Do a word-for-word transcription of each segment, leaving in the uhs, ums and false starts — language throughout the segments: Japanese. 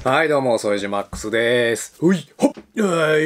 はいどうも、副島マックスです。ういほっはい、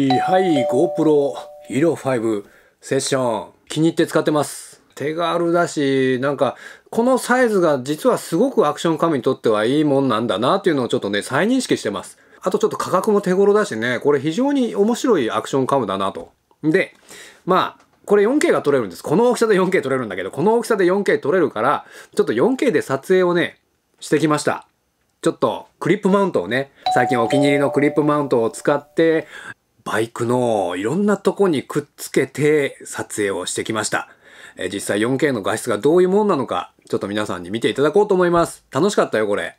はい、GoPro Hero ファイブセッション。気に入って使ってます。手軽だし、なんか、このサイズが実はすごくアクションカムにとってはいいもんなんだなっていうのをちょっとね、再認識してます。あとちょっと価格も手頃だしね、これ非常に面白いアクションカムだなと。で、まあ、これ よんケー が撮れるんです。この大きさで よんケー 撮れるんだけど、この大きさで よんケー 撮れるから、ちょっと よんケー で撮影をね、してきました。ちょっとクリップマウントをね、最近お気に入りのクリップマウントを使って、バイクのいろんなとこにくっつけて撮影をしてきました。え実際 よんケー の画質がどういうもんなのか、ちょっと皆さんに見ていただこうと思います。楽しかったよ、これ。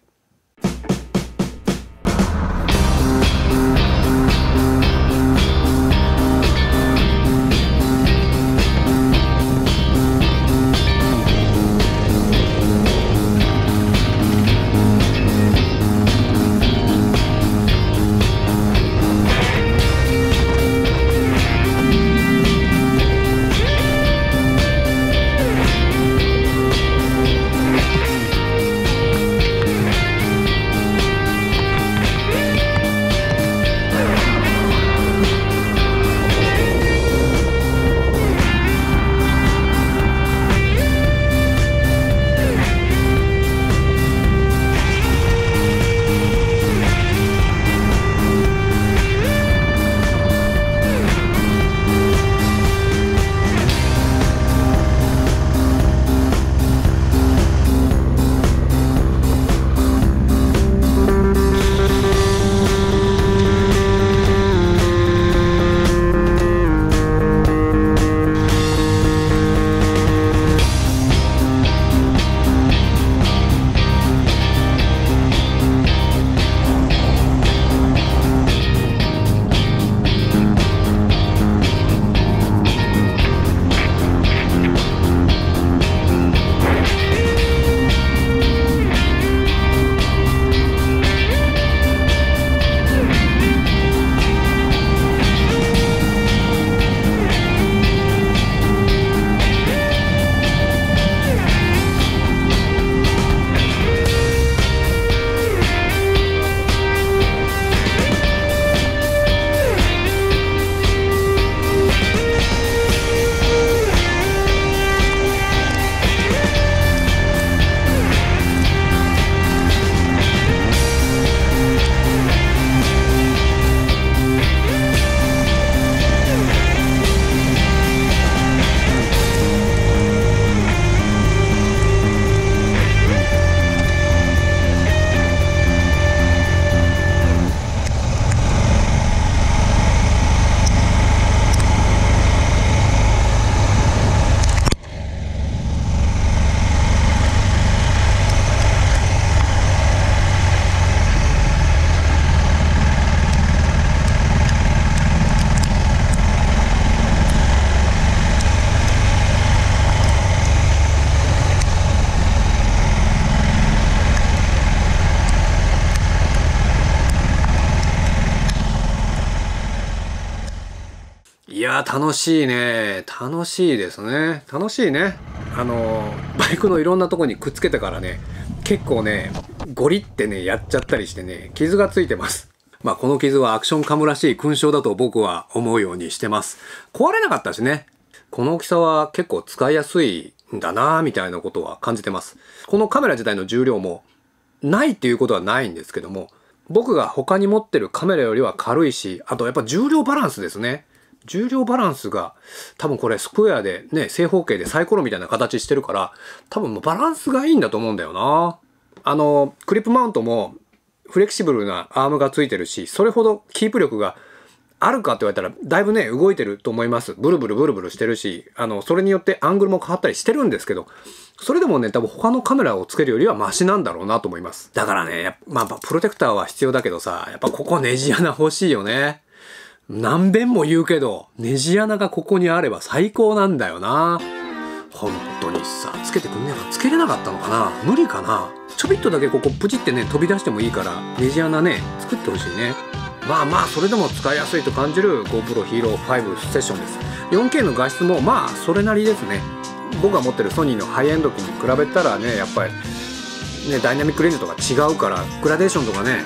いやー楽しいね。楽しいですね。楽しいね。あのー、バイクのいろんなとこにくっつけてからね、結構ね、ゴリってね、やっちゃったりしてね、傷がついてます。まあこの傷はアクションカムらしい勲章だと僕は思うようにしてます。壊れなかったしね。この大きさは結構使いやすいんだなーみたいなことは感じてます。このカメラ自体の重量もないっていうことはないんですけども、僕が他に持ってるカメラよりは軽いし、あとやっぱ重量バランスですね。重量バランスが多分これスクエアでね、正方形でサイコロみたいな形してるから、多分もうバランスがいいんだと思うんだよな。あの、クリップマウントもフレキシブルなアームがついてるし、それほどキープ力があるかって言われたらだいぶね、動いてると思います。ブルブルブルブルしてるし、あの、それによってアングルも変わったりしてるんですけど、それでもね、多分他のカメラをつけるよりはマシなんだろうなと思います。だからね、まあ、プロテクターは必要だけどさ、やっぱここネジ穴欲しいよね。何遍も言うけど、ネジ穴がここにあれば最高なんだよな。本当にさ、つけてくんねえか、つけれなかったのかな、無理かな。ちょびっとだけここプチってね、飛び出してもいいから、ネジ穴ね、作ってほしいね。まあまあ、それでも使いやすいと感じる GoPro Hero ファイブセッションです。よんケー の画質もまあ、それなりですね。僕が持ってるソニーのハイエンド機に比べたらね、やっぱり、ね、ダイナミックレンズとか違うから、グラデーションとかね、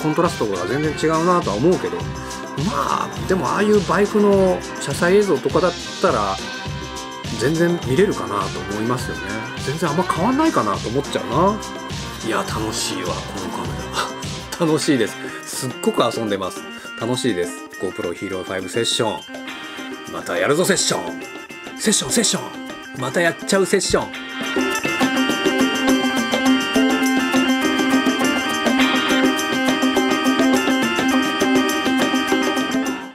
コントラストが全然違うなとは思うけど、まあでもああいうバイクの車載映像とかだったら全然見れるかなと思いますよね。全然あんま変わんないかなと思っちゃうな。いや楽しいわこのカメラ楽しいです。すっごく遊んでます。楽しいです。 GoPro Hero ファイブセッション、またやるぞセッションセッションセッションまたやっちゃうセッション。